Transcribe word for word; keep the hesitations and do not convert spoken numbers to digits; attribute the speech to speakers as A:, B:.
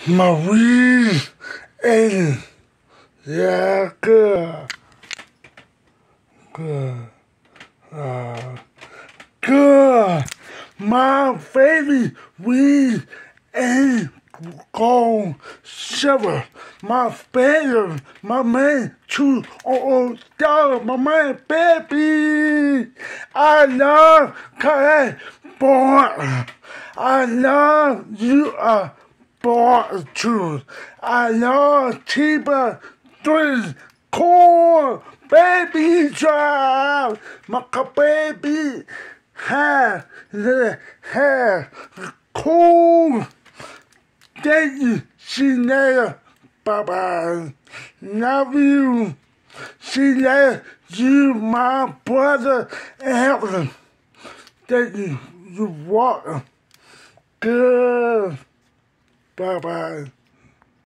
A: Marie and yeah, good, good, uh, good. My favorite weed and gold silver. My favorite, my man, two oh oh dollar, my man, baby. I love Cadillac. I love you are born too. I love tbird three cool baby drive. My baby hair, the hair cool. Thank you. See you later. Bye bye. Love you. See you later. You, my brother, and heaven. Thank you. You walk good. Bye bye.